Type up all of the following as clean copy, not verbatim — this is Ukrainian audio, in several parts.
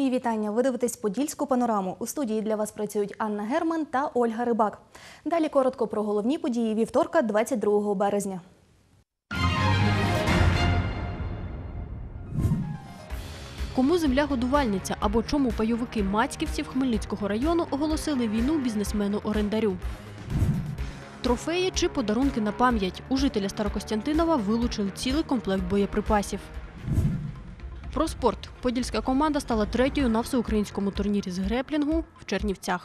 Мої вітання. Ви дивитесь «Подільську панораму». У студії для вас працюють Анна Герман та Ольга Рибак. Далі коротко про головні події вівторка, 22 березня. Кому земля-годувальниця або чому пайовики Мацьківців Хмельницького району оголосили війну бізнесмену-орендарю. Трофеї чи подарунки на пам'ять. У жителя Старокостянтинова вилучили цілий комплект боєприпасів. Про спорт. Подільська команда стала третьою на всеукраїнському турнірі з греплінгу в Чернівцях.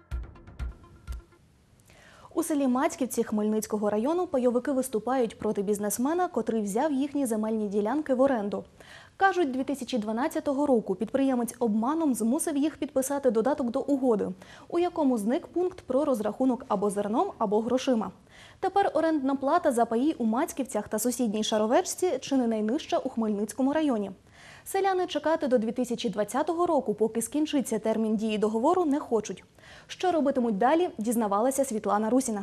У селі Мацьківці Хмельницького району пайовики виступають проти бізнесмена, котрий взяв їхні земельні ділянки в оренду. Кажуть, 2012 року підприємець обманом змусив їх підписати додаток до угоди, у якому зник пункт про розрахунок або зерном, або грошима. Тепер орендна плата за паї у Мацьківцях та сусідній Шаровечці чи не найнижча у Хмельницькому районі. Селяни чекати до 2020 року, поки скінчиться термін дії договору, не хочуть. Що робитимуть далі, дізнавалася Світлана Русіна.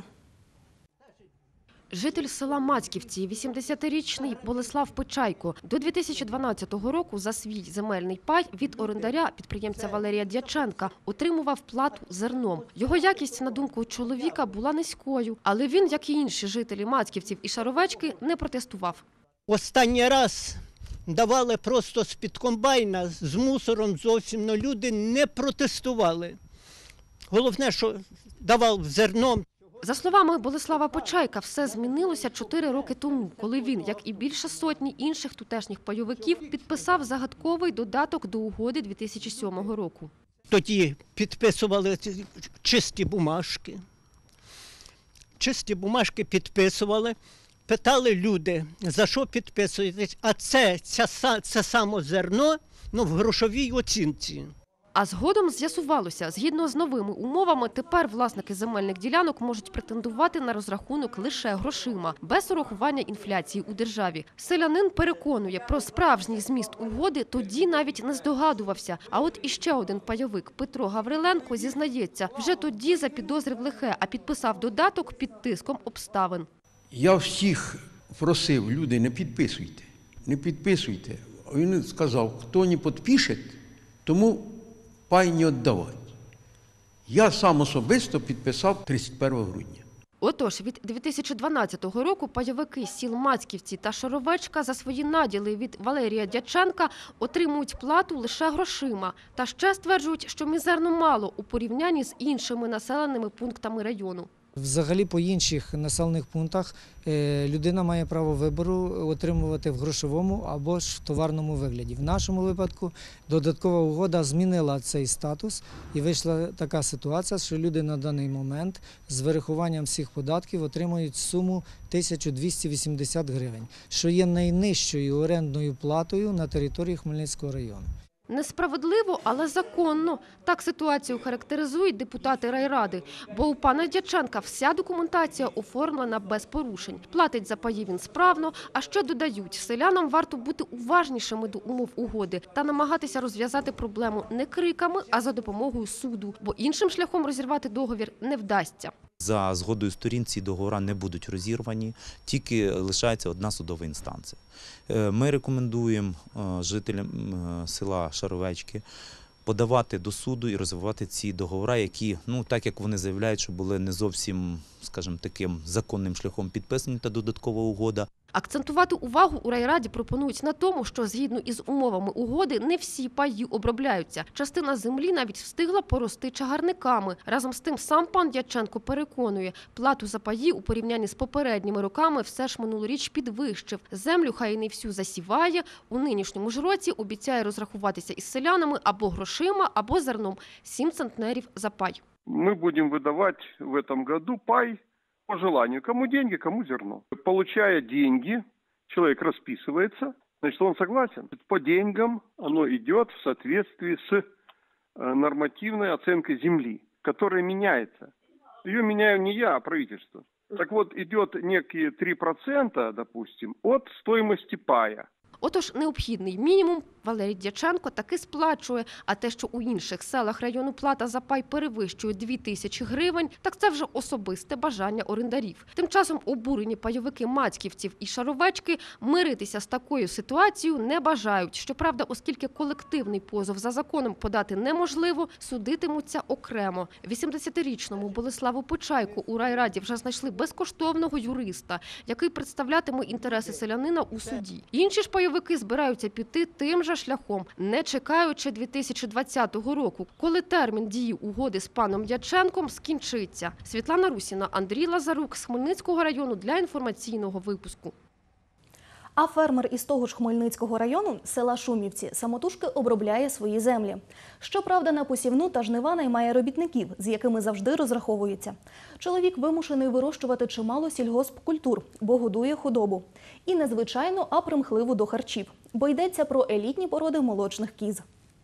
Житель села Мацьківці, 80-річний Болеслав Почайко, до 2012 року за свій земельний пай від орендаря, підприємця Валерія Дяченка, отримував плату зерном. Його якість, на думку чоловіка, була низькою, але він, як і інші жителі Мацьківців і Шаровечки, не протестував. Останній раз давали просто з-під комбайна, з мусором зовсім, але люди не протестували. Головне, що давав зерном. За словами Болеслава Почайка, все змінилося 4 роки тому, коли він, як і більше сотні інших тутешніх пайовиків, підписав загадковий додаток до угоди 2007 року. Тоді підписували чисті бумажки. Чисті бумажки підписували. Питали люди, за що підписуєтесь, а це само зерно, в грошовій оцінці. А згодом з'ясувалося, згідно з новими умовами, тепер власники земельних ділянок можуть претендувати на розрахунок лише грошима, без урахування інфляції у державі. Селянин переконує, про справжній зміст угоди тоді навіть не здогадувався. А от іще один пайовик Петро Гавриленко зізнається, вже тоді запідозрив лихе, а підписав додаток під тиском обставин. Я всіх просив, люди, не підписуйте, не підписуйте. Він сказав, хто не підпише, тому пай не віддавати. Я сам особисто підписав 31 грудня. Отож, від 2012 року пайовики сіл Мацьківці та Шаровечка за свої наділи від Валерія Дяченка отримують плату лише грошима. Та ще стверджують, що мізерно мало у порівнянні з іншими населеними пунктами району. Взагалі по інших населених пунктах людина має право вибору отримувати в грошовому або ж в товарному вигляді. В нашому випадку додаткова угода змінила цей статус і вийшла така ситуація, що люди на даний момент з вирахуванням всіх податків отримують суму 1280 гривень, що є найнижчою орендною платою на території Хмельницького району. Несправедливо, але законно. Так ситуацію характеризують депутати райради. Бо у пана Дяченка вся документація оформлена без порушень. Платить за паї він справно, а ще додають, селянам варто бути уважнішими до умов угоди та намагатися розв'язати проблему не криками, а за допомогою суду. Бо іншим шляхом розірвати договір не вдасться. За згодою сторін ці договори не будуть розірвані, тільки лишається одна судова інстанція. Ми рекомендуємо жителям села Шаровечки подавати до суду і розвивати ці договори, які, так як вони заявляють, що були не зовсім, скажімо, таким законним шляхом підписані та додаткова угода. Акцентувати увагу у райраді пропонують на тому, що згідно із умовами угоди не всі паї обробляються. Частина землі навіть встигла порости чагарниками. Разом з тим сам пан Дяченко переконує, плату за паї у порівнянні з попередніми роками все ж минулоріч підвищив. Землю хай і не всю засіває, у нинішньому ж році обіцяє розрахуватися із селянами або грошима, або зерном – 7 центнерів за пай. Ми будемо видавати в цьому році пай по желанию. Кому деньги, кому зерно. Получая деньги, человек расписывается, значит, он согласен. По деньгам оно идет в соответствии с нормативной оценкой земли, которая меняется. Ее меняю не я, а правительство. Так вот, идет некие 3%, допустим, от стоимости пая. Отож, необхідний мінімум Валерій Дяченко таки сплачує, а те, що у інших селах району плата за пай перевищує 2000 гривень, так це вже особисте бажання орендарів. Тим часом обурені пайовики мацьківців і шаровечки миритися з такою ситуацією не бажають. Щоправда, оскільки колективний позов за законом подати неможливо, судитимуться окремо. 80-річному Болеславу Почайку у райраді вже знайшли безкоштовного юриста, який представлятиме інтереси селянина у суді. Інші ж пайовики збираються піти тим же шляхом, не чекаючи 2020 року, коли термін дії угоди з паном Дяченком скінчиться. Світлана Русіна, Андрій Лазарук з Хмельницького району для інформаційного випуску. А фермер із того ж Хмельницького району, села Шумівці, самотужки обробляє свої землі. Щоправда, на посівну та жнива наймає робітників, з якими завжди розраховується. Чоловік вимушений вирощувати чимало сільгоспкультур, бо годує худобу. І не звичайну, а примхливу до харчів, бо йдеться про елітні породи молочних кіз.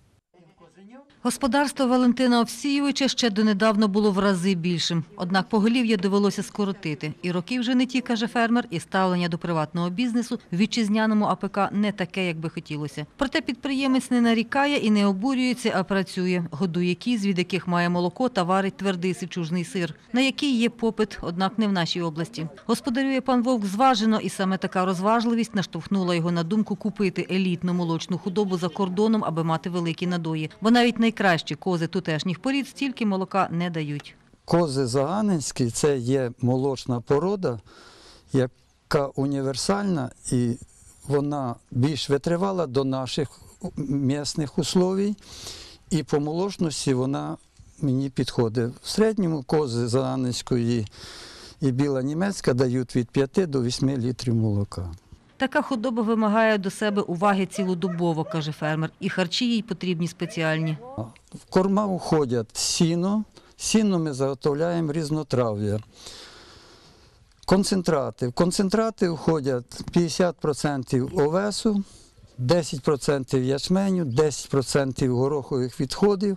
Господарство Валентина Овсійовича ще донедавна було в рази більшим. Однак поголів'я довелося скоротити. І роки вже не ті, каже фермер, і ставлення до приватного бізнесу в вітчизняному АПК не таке, як би хотілося. Проте підприємець не нарікає і не обурюється, а працює. Годує кіз, від яких має молоко та варить твердий сичужний сир, на який є попит, однак не в нашій області. Господарює пан Вовк зважено, і саме така розважливість наштовхнула його на думку купити елітну молочну худобу за кордоном, аби мати великі надої. Бо навіть найкращі кози тутешніх порід стільки молока не дають. Кози заганинські – це є молочна порода, яка універсальна і вона більш витривала до наших місцевих условій. І по молочності вона мені підходить. В середньому кози заганинської і біла німецька дають від 5 до 8 літрів молока. Така худоба вимагає до себе уваги цілодобово, каже фермер, і харчі їй потрібні спеціальні. В корма входять сіно, сіно ми заготовляємо різнотрав'я. Концентрати. В концентрати входять 50% овесу, 10% ячменю, 10% горохових відходів,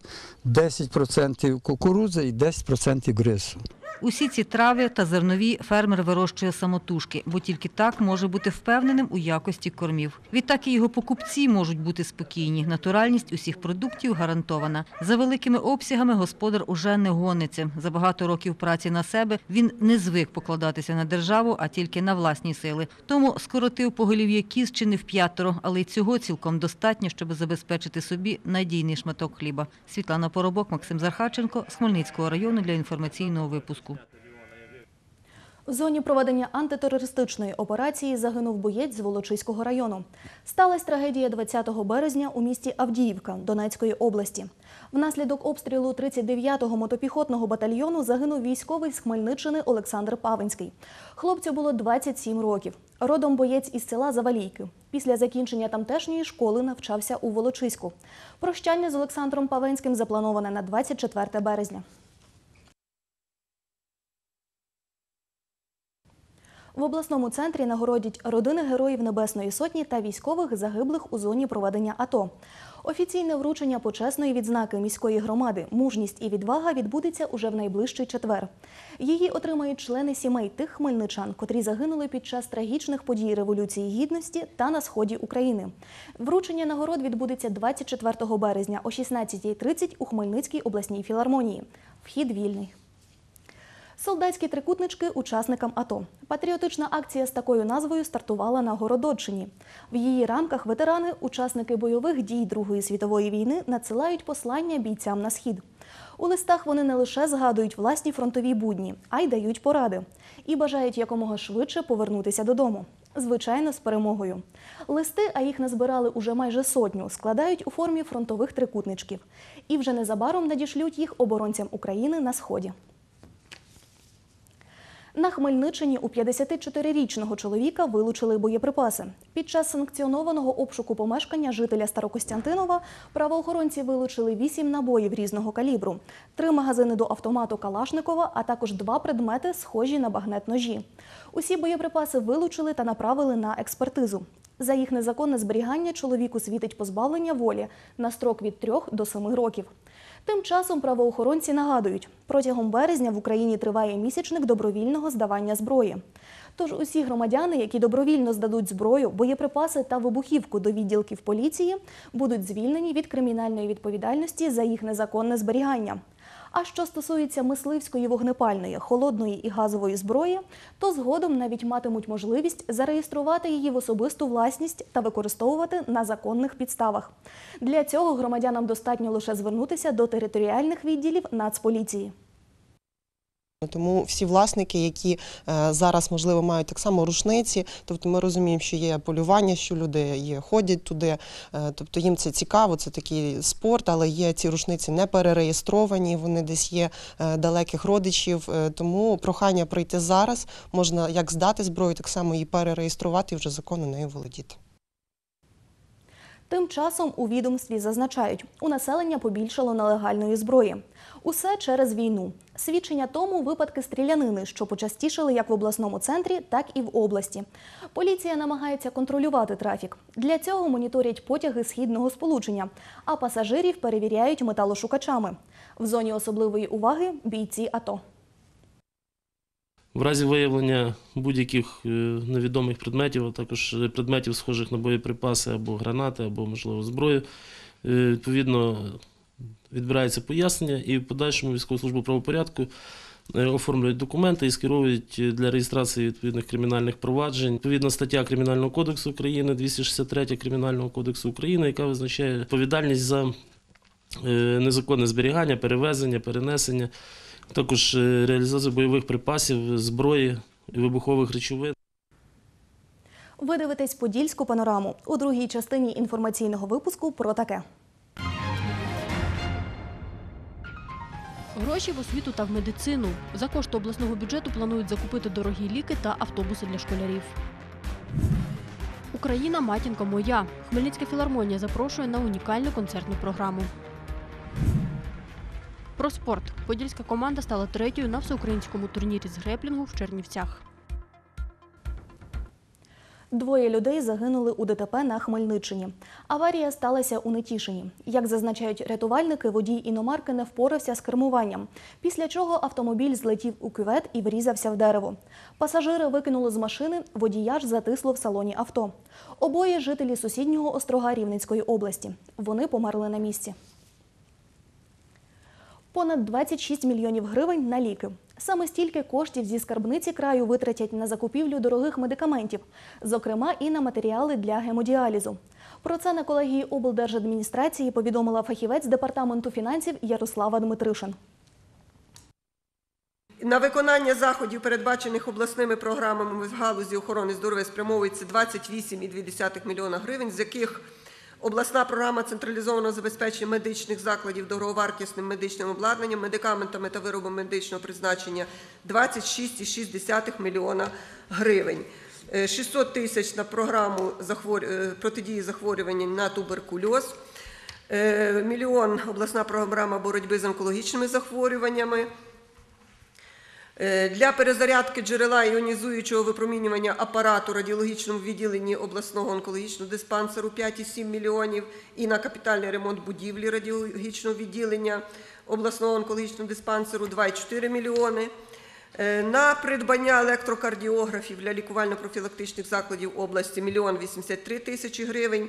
10% кукурудзи і 10% рису. Усі ці трави та зернові фермер вирощує самотужки, бо тільки так може бути впевненим у якості кормів. Відтак і його покупці можуть бути спокійні. Натуральність усіх продуктів гарантована. За великими обсягами господар уже не гониться. За багато років праці на себе він не звик покладатися на державу, а тільки на власні сили. Тому скоротив поголів'я кіз чи не в5, але й цього цілком достатньо, щоб забезпечити собі надійний шматок хліба. Світлана Поробок, Максим Захарченко з Хмельницького району для інформаційного випуску. В зоні проведення антитерористичної операції загинув боєць з Волочиського району. Сталась трагедія 20 березня у місті Авдіївка Донецької області. Внаслідок обстрілу 39-го мотопіхотного батальйону загинув військовий з Хмельниччини Олександр Павинський. Хлопцю було 27 років. Родом боєць із села Завалійки. Після закінчення тамтешньої школи навчався у Волочиську. Прощання з Олександром Павинським заплановане на 24 березня. В обласному центрі нагородять родини Героїв Небесної Сотні та військових, загиблих у зоні проведення АТО. Офіційне вручення почесної відзнаки міської громади «Мужність і відвага» відбудеться уже в найближчий четвер. Її отримають члени сімей тих хмельничан, котрі загинули під час трагічних подій Революції Гідності та на сході України. Вручення нагород відбудеться 24 березня о 16:30 у Хмельницькій обласній філармонії. Вхід вільний. Солдатські трикутнички учасникам АТО. Патріотична акція з такою назвою стартувала на Городоччині. В її рамках ветерани, учасники бойових дій Другої світової війни, надсилають послання бійцям на схід. У листах вони не лише згадують власні фронтові будні, а й дають поради. І бажають якомога швидше повернутися додому. Звичайно, з перемогою. Листи, а їх назбирали уже майже 100, складають у формі фронтових трикутничків. І вже незабаром надішлють їх оборонцям України на Сході. На Хмельниччині у 54-річного чоловіка вилучили боєприпаси. Під час санкціонованого обшуку помешкання жителя Старокостянтинова правоохоронці вилучили 8 набоїв різного калібру, 3 магазини до автомату Калашникова, а також 2 предмети, схожі на багнет-ножі. Усі боєприпаси вилучили та направили на експертизу. За їх незаконне зберігання чоловіку світить позбавлення волі на строк від 3 до 7 років. Тим часом правоохоронці нагадують, протягом березня в Україні триває місячник добровільного здавання зброї. Тож усі громадяни, які добровільно здадуть зброю, боєприпаси та вибухівку до відділків поліції, будуть звільнені від кримінальної відповідальності за їх незаконне зберігання. А що стосується мисливської, вогнепальної, холодної і газової зброї, то згодом навіть матимуть можливість зареєструвати її в особисту власність та використовувати на законних підставах. Для цього громадянам достатньо лише звернутися до територіальних відділів Нацполіції. Тому всі власники, які зараз, можливо, мають так само рушниці, тобто ми розуміємо, що є полювання, що люди ходять туди, тобто їм це цікаво, це такий спорт, але є ці рушниці не перереєстровані, вони десь є далеких родичів, тому прохання прийти зараз, можна як здати зброю, так само її перереєструвати і вже законно нею володіти. Тим часом у відомстві зазначають, у населення побільшало нелегальної зброї. Усе через війну. Свідчення тому – випадки стрілянини, що почастішали як в обласному центрі, так і в області. Поліція намагається контролювати трафік. Для цього моніторять потяги східного сполучення, а пасажирів перевіряють металошукачами. В зоні особливої уваги – бійці АТО. В разі виявлення будь-яких невідомих предметів, а також предметів, схожих на боєприпаси або гранати, або, можливо, зброю, відповідно, відбирається пояснення і в подальшому військову службу правопорядку оформлюють документи і скеровують для реєстрації відповідних кримінальних проваджень. Відповідна стаття Кримінального кодексу України, 263 Кримінального кодексу України, яка визначає відповідальність за незаконне зберігання, перевезення, перенесення, також реалізацію бойових припасів, зброї і вибухових речовин. Ви дивитесь «Подільську панораму». У другій частині інформаційного випуску про таке. Гроші в освіту та в медицину. За кошти обласного бюджету планують закупити дорогі ліки та автобуси для школярів. Україна – матінка моя. Хмельницька філармонія запрошує на унікальну концертну програму. Про спорт. Подільська команда стала третьою на всеукраїнському турнірі з греплінгу в Чернівцях. Двоє людей загинули у ДТП на Хмельниччині. Аварія сталася у Нетішині. Як зазначають рятувальники, водій іномарки не впорався з кермуванням, після чого автомобіль злетів у кювет і врізався в дерево. Пасажири викинули з машини, водія ж затисло в салоні авто. Обоє – жителі сусіднього острога Рівненської області. Вони померли на місці. Понад 26 мільйонів гривень на ліки. Саме стільки коштів зі скарбниці краю витратять на закупівлю дорогих медикаментів, зокрема і на матеріали для гемодіалізу. Про це на колегії облдержадміністрації повідомила фахівець Департаменту фінансів Ярослава Дмитришин. На виконання заходів, передбачених обласними програмами в галузі охорони здоров'я, спрямовується 28,2 мільйона гривень, з яких обласна програма централізованого забезпечення медичних закладів дороговартісним медичним обладнанням, медикаментами та виробами медичного призначення – 26,6 мільйона гривень. 600 тисяч на програму протидії захворюванням на туберкульоз, мільйон – обласна програма боротьби з онкологічними захворюваннями. Для перезарядки джерела іонізуючого випромінювання апарату в радіологічному відділенні обласного онкологічного диспансеру 5,7 мільйонів і на капітальний ремонт будівлі радіологічного відділення обласного онкологічного диспансеру 2,4 мільйони. На придбання електрокардіографів для лікувально-профілактичних закладів області – 1 мільйон 83 тисячі гривень.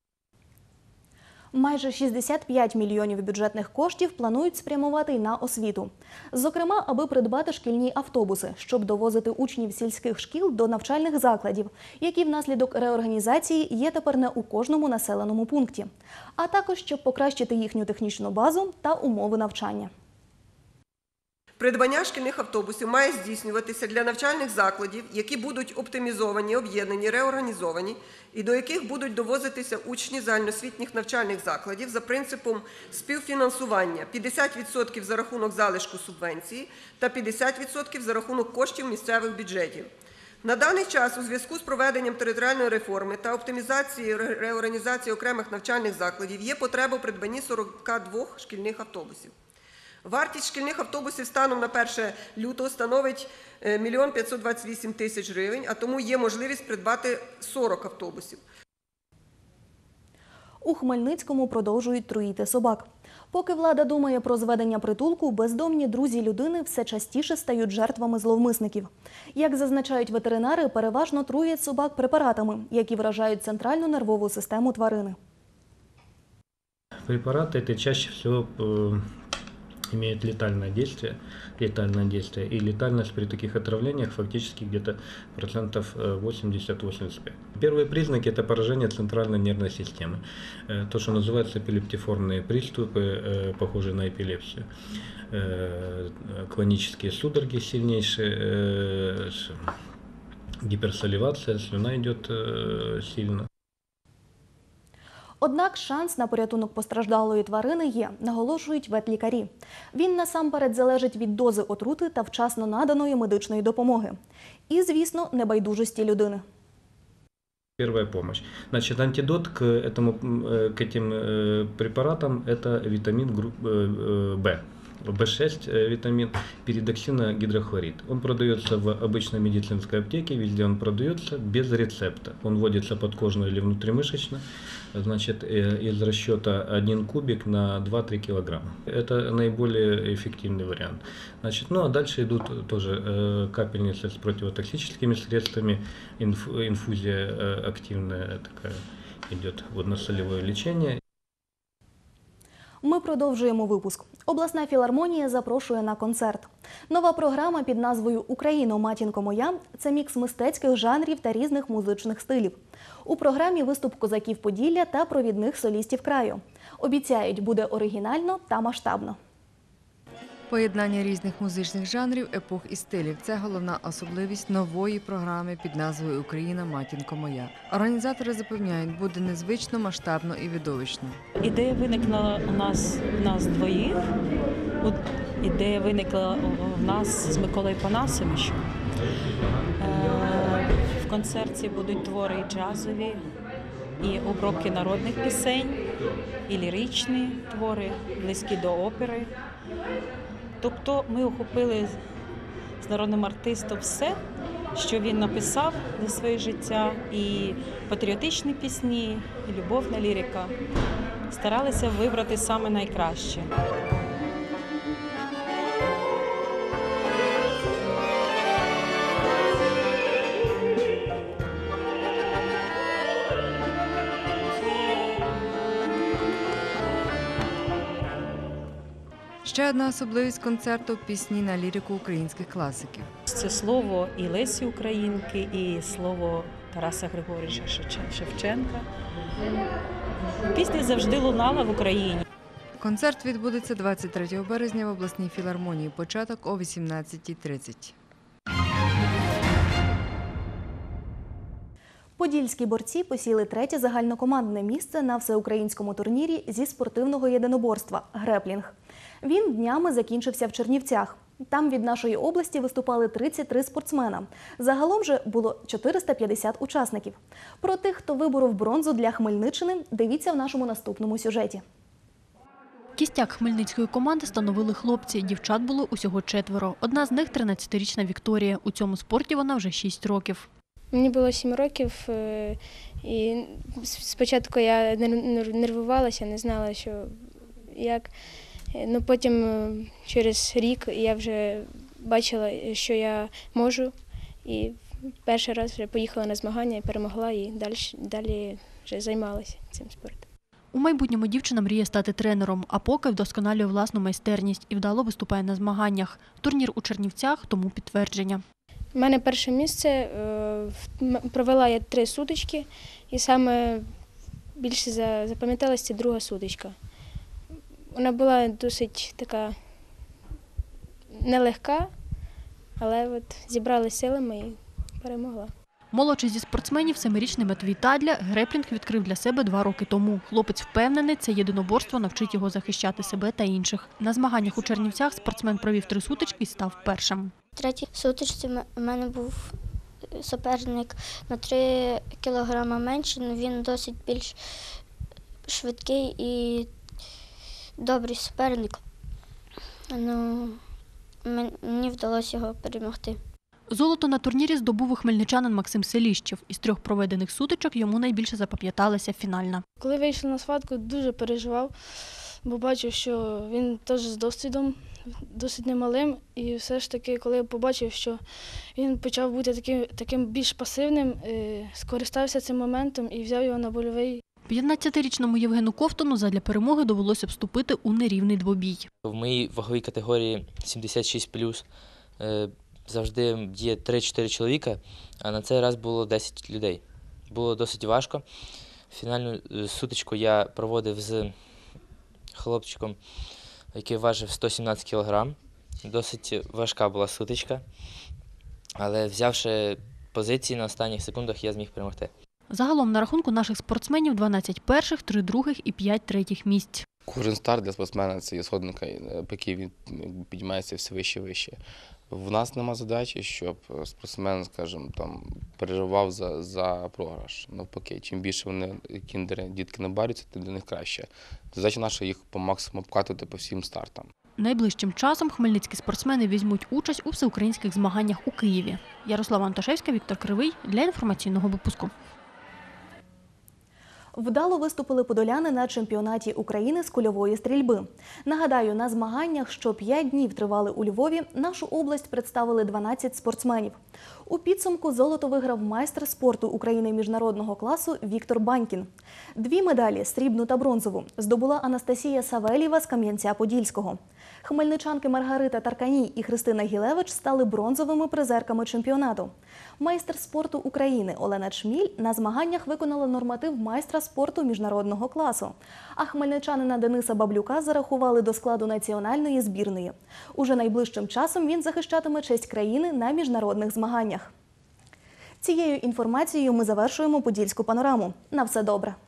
Майже 65 мільйонів бюджетних коштів планують спрямувати й на освіту. Зокрема, аби придбати шкільні автобуси, щоб довозити учнів сільських шкіл до навчальних закладів, які внаслідок реорганізації є тепер не у кожному населеному пункті. А також, щоб покращити їхню технічну базу та умови навчання. Придбання шкільних автобусів має здійснюватися для навчальних закладів, які будуть оптимізовані, об'єднані, реорганізовані, і до яких будуть довозитися учні загальноосвітніх навчальних закладів за принципом співфінансування – 50% за рахунок залишку субвенції та 50% за рахунок коштів місцевих бюджетів. На даний час у зв'язку з проведенням територіальної реформи та оптимізації реорганізації окремих навчальних закладів є потреба у придбанні 42 шкільних автобусів. Вартість шкільних автобусів станом на 1 лютого становить 1 мільйон 528 тисяч гривень, а тому є можливість придбати 40 автобусів. У Хмельницькому продовжують труїти собак. Поки влада думає про зведення притулку, бездомні друзі людини все частіше стають жертвами зловмисників. Як зазначають ветеринари, переважно труять собак препаратами, які вражають центральну нервову систему тварини. Препараты это чаще всего имеют летальное действие, и летальность при таких отравлениях фактически где-то процентов 80-85. Первые признаки – это поражение центральной нервной системы, то, что называется эпилептиформные приступы, похожие на эпилепсию, клонические судороги сильнейшие, гиперсаливация, слюна идет сильно. Однак шанс на порятунок постраждалої тварини є, наголошують ветлікарі. Він насамперед залежить від дози отрути та вчасно наданої медичної допомоги. І, звісно, небайдужості людини. Первая помощь. Значит, антидот к этим препаратам – это витамин В. В6 витамин, пиридоксиногидрохлорид. Он продается в обычной медицинской аптеке, везде он продается без рецепта. Он вводится подкожно или внутримышечно, значит, из расчета 1 кубик на 2-3 килограмма. Это наиболее эффективный вариант. Значит, ну а дальше идут тоже капельницы с противотоксическими средствами, инфузия активная такая идет, водно-солевое лечение. Ми продовжуємо випуск. Обласна філармонія запрошує на концерт. Нова програма під назвою «Україно, матінко моя» – це мікс мистецьких жанрів та різних музичних стилів. У програмі виступ козаків Поділля та провідних солістів краю. Обіцяють, буде оригінально та масштабно. Поєднання різних музичних жанрів, епох і стилів – це головна особливість нової програми під назвою «Україна, матінко моя». Організатори запевняють, буде незвично, масштабно і видовищно. Ідея виникла у нас двоїх. Ідея виникла в нас з Миколою Панасовичем. В концерті будуть твори і джазові, і обробки народних пісень, і ліричні твори, близькі до опери. Тобто ми охопили з народним артистом все, що він написав за своє життя, і патріотичні пісні, і любовна лірика. Старалися вибрати саме найкраще. Ще одна особливість концерту – пісні на лірику українських класиків. Це слово і Лесі Українки, і слово Тараса Григоровича Шевченка. Пісня завжди лунала в Україні. Концерт відбудеться 23 березня в обласній філармонії. Початок о 18:30. Подільські борці посіли третє загальнокомандне місце на всеукраїнському турнірі зі спортивного єдиноборства «Греплінг». Він днями закінчився в Чернівцях. Там від нашої області виступали 33 спортсмена. Загалом же було 450 учасників. Про тих, хто виборов бронзу для Хмельниччини, дивіться в нашому наступному сюжеті. Кістяк хмельницької команди становили хлопці. Дівчат було усього 4. Одна з них – 13-річна Вікторія. У цьому спорті вона вже 6 років. Мені було 7 років, і спочатку я нервувалася, не знала, що як. Ну, потім через рік я вже бачила, що я можу, і перший раз вже поїхала на змагання і перемогла, і далі вже займалася цим спортом. У майбутньому дівчина мріє стати тренером, а поки вдосконалює власну майстерність і вдало виступає на змаганнях. Турнір у Чернівцях – тому підтвердження. У мене перше місце, провела я 3 сутички, і саме більше запам'яталася друга сутичка. Вона була досить така нелегка, але от зібрали силами і перемогла. Молодший зі спортсменів, 7-річний Матвій Тадля, греплінг відкрив для себе 2 роки тому. Хлопець впевнений, це єдиноборство навчить його захищати себе та інших. На змаганнях у Чернівцях спортсмен провів 3 сутички і став першим. В третій сутичці у мене був суперник на 3 кілограми менше, але він досить більш швидкий і добрий суперник. Мені вдалося його перемогти. Золото на турнірі здобув хмельничанин Максим Селіщев. Із 3 проведених сутичок йому найбільше запам'яталася фінальна. Коли вийшов на схватку, дуже переживав, бо бачив, що він теж з досвідом, досить немалим. І все ж таки, коли я побачив, що він почав бути таким більш пасивним, скористався цим моментом і взяв його на больовий. 15-річному Євгену Ковтуну задля перемоги довелося вступити у нерівний двобій. В моїй ваговій категорії 76+, завжди є 3-4 чоловіка, а на цей раз було 10 людей. Було досить важко. Фінальну сутичку я проводив з хлопчиком, який важив 117 кг. Досить важка була сутичка, але взявши позиції на останніх секундах, я зміг перемогти. Загалом на рахунку наших спортсменів 12 перших, 3 других і 5 третіх місць. Кожен старт для спортсмена – це є сходинка, по якій він піднімається все вище і вище. В нас нема задачі, щоб спортсмен, скажімо, переживав за програш. Навпаки, чим більше вони, кіндери, дітки набарюються, тим для них краще. Задача наша – їх по максимуму обкатувати по всім стартам. Найближчим часом хмельницькі спортсмени візьмуть участь у всеукраїнських змаганнях у Києві. Ярослава Антошевська, Віктор Кривий для інформаційного випуску. Вдало виступили подоляни на чемпіонаті України з кульової стрільби. Нагадаю, на змаганнях, що 5 днів тривали у Львові, нашу область представили 12 спортсменів. У підсумку золото виграв майстер спорту України міжнародного класу Віктор Банькін. 2 медалі – срібну та бронзову – здобула Анастасія Савельєва з Кам'янця-Подільського. Хмельничанки Маргарита Тарканій і Христина Гілевич стали бронзовими призерками чемпіонату. Майстер спорту України Олена Чміль на змаганнях виконала норматив майстра спорту міжнародного класу. А хмельничанина Дениса Баблюка зарахували до складу національної збірної. Уже найближчим часом він захищатиме честь країни на міжнародних змаганнях. Цією інформацією ми завершуємо Подільську панораму. На все добре!